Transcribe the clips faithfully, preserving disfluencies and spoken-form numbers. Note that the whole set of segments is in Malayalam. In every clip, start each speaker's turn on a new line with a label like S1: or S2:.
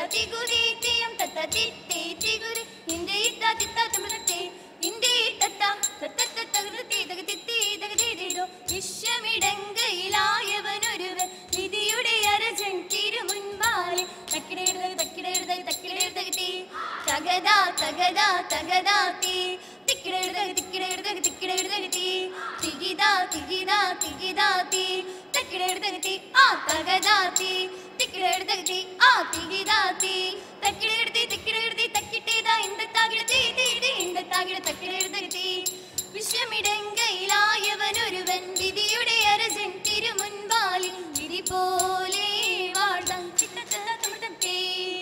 S1: തിഗുരി തീയം തത്ത തിത്തി തിഗുരി ഇന്ദി ഇത്ത തിത്ത തമലത്തെ ഇന്ദി തത്ത തത്ത തഗതി തഗതി തഗതിരോ വിശ്വമിടങ്കയിലായവനൊരുവൻ വിധിയുടെ അരജൻ തിരുമുൻപാലെ തക്കിടേടുതക തക്കിടേടുതക തക്കിടേടുതകതി തഗദാ തഗദാ തഗദാതി തിക്കിടേടുതക തിക്കിടേടുതക തിക്കിടേടുതകതി തിഗിദാ തിഗിദാ തിഗിദാതി തക്കിടേടുതകതി ആ തഗദാതി തിക്കിടേടുതകതി ആ തിഗിദാതി തക്കിടേടുതി തിക്കിടേടുതി തക്കിട്ടേദാ ഇന്ദത്താകിടതി തിതി ഇന്ദത്താകിട തക്കിടേടുതകതി വിശ്വമിടങ്കയിലായവനൊരുവൻ വിധിയുടെ അരജൻ തിരുമുൻപാലിൽ വിധി പോലെ വാഴ്ത്താൻ ചിത്തമൃതത്തെ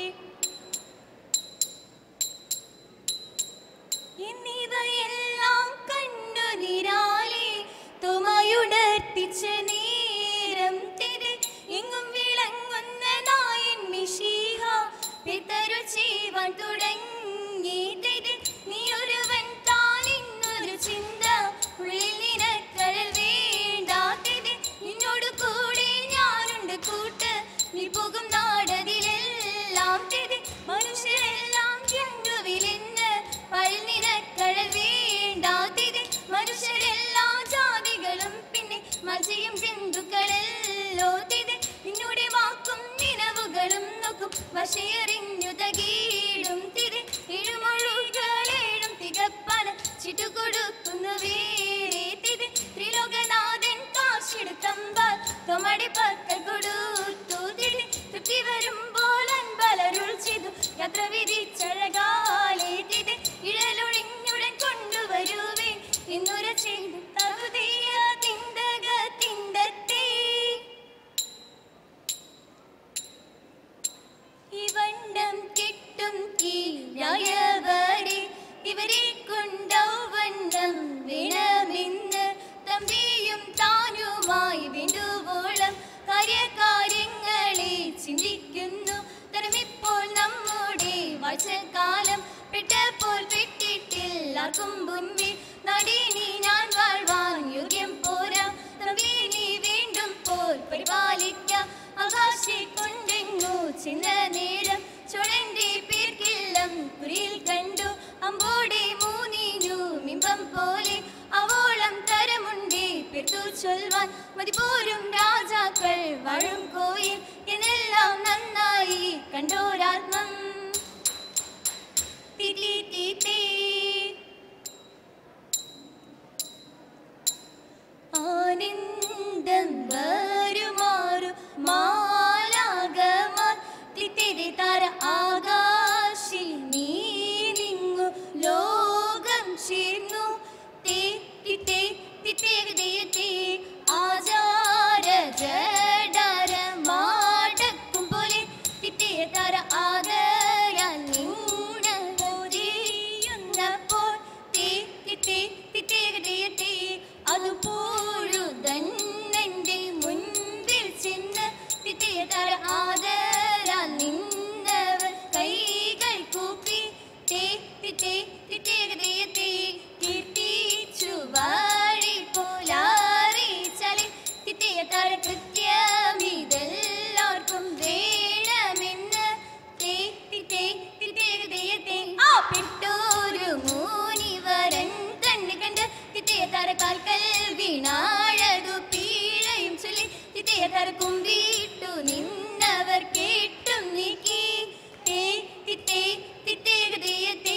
S1: എന്നിവയെല്ലാം കണ്ണുനീരാലെ തുമയുണർത്തിച്ച നേരം തിരി എങ്ങും വിളങ്ങുന്ന നായൻ മിശിഹ പിതരു ചെയ്യുവാൻ തുടങ്ങി തിരി നീ ഒരുവൻ താനിന്നൊരു ചിന്ത ഉള്ളിൽ നിനക്കഴൽ വേണ്ടാത്തിരി നിന്നോട് കൂടെ ഞാനുണ്ട് കൂട്ട് നീ പോകും നാടതിലെല്ലാം തിരി മനുഷ്യരെല്ലാം ജന്തുവിലെന്ന് പഴൽ നിനക്കഴൽ വേണ്ടാത്തിരി മനുഷ്യരെല്ലാ ജാതികളും പിന്നെ മത്സ്യം ജന്തുക്കളല്ലോ തിരി നിന്നോടെ വാക്കും നിലവുകളും നോക്കും വശയറിഞ്ഞു തകീടും തിരി ഇഴുമൊഴുകളേഴും തികപ്പന ചിട്ടുകൊടുക്കുന്നു വേറെ തിരി ത്രിലോകനാഥൻ കാശെടുത്തമ്പാൽ തൊമടി പക്കൽ കൊടുത്തു തിരി തൃപ്തി വരുമ്പോൾ അൻപലരുൾ ചെയ്തു യാത്ര വിധിച്ചഴകാലേ തിരി ഇഴലൊഴിഞ്ഞുടൻ കൊണ്ടുവരുവേ ഇന്നുര ചെയ്തു തറുതിയ തിന്തക തിന്തത്തെ ഇവണ്ണം കിട്ടും കീഴായവരെ ഇവരെ കൊണ്ടവണ്ണം വേണമെന്ന് തമ്പിയും താനുമായി വേണ്ടുവോളം കാര്യകാര്യങ്ങളെ ചിന്തിക്കുന്നു തരമിപ്പോൾ നമ്മുടെ വാഴ്ചക്കാലം പെട്ടപ്പോൾ പെട്ടിട്ടില്ലാർക്കും മുൻപേ നടിനി ഞാൻ വാഴ്വാൻ യോഗ്യം പോരാ തമ്പി നീ വീണ്ടും പോൽ പരിപാലിക്കാം ആകാശെ കൊണ്ടെങ്ങോ ചെന്ന നേരം ചുഴന്റെ പേർക്കില്ലം കുരിയിൽ കണ്ടു അമ്പോടെ മൂന്നിനു മിമ്പം പോലെ അവോളം തരമുണ്ടേ പെട്ടു ചൊൽവാൻ മതിപോരും രാജാക്കൾ വാഴും കോയിൽ എന്നെല്ലാം നന്നായി കണ്ടോരാത്മം തിരി തീ ആനന്ദം വരുമാറു മാലാകമാർ തിത്തിരി താര ആകാശിൽ നീ നിങ്ങു ലോകം ചേർന്നു തേ തിത്തേ തിത്തേകതേ ആചാര ജഡാര മാടക്കും പോലെ തിത്തേ താര ആദരാൽ നിന്നപ്പോൾ തേ തിത്തേ തിത്തേകതേ അതുപോഴുതൻ എൻ്റെ മുൻപിൽ ചെന്ന് തിത്തേ താര ആദരാൽ നിന്നവർ കൈകൾ കൂപ്പി തേ തിത്തേ തിത്തേകതേ കീർത്തിച്ചു വാഴി പോലാറിച്ചാലെ തിത്തേ താര കൃത്യമിതെല്ലാവർക്കും വേണമെന്ന് തേ തിത്തേ തിത്തേകതേ ആ പെട്ടോരു മൂനിവരൻ കണ്ട് കണ്ട് തിത്തേ താര കാൽക്കൽ വീണാഴതു പീഴയും ചൊല്ലി തിത്തേ താര കുമ്പിട്ടു നിന്നവർ കേട്ടും നീക്കി തേ തിത്തേ തിത്തേകതേ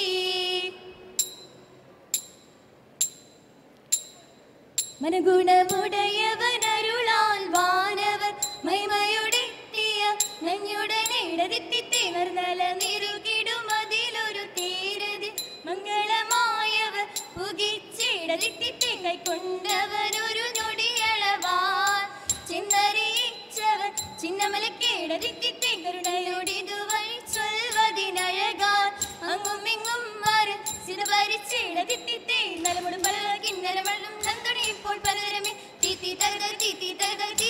S1: മനഗുണമുടയവനരുളാൽ വാനവർ മൈമയുടെത്തിയ നഞ്ഞുടനെടതിത്തിത്തേവർ നല നിറുകിടും അതിലൊരു തേരത് മംഗളമായവർ പുകിച്ചിടതിത്തിത്തേങ്ങൈ കൊണ്ടവരൊരു ഞൊടിയളവാൻ ചെന്നറിയിച്ചവർ ചിന്നമലക്കേടതിത്തിത്തേ കരുണയോടിതുവഴി ചൊൽവതിനഴകാൻ അങ്ങും ഇങ്ങും മാറ് സിരവരിച്ചിടതിത്തിത്തേ നലമുടും പല കിന്നരവള്ളും നന്തുണി ഇപ്പോൾ പലതരമേ തീത്തി തകതർ തീത്തി തകതർ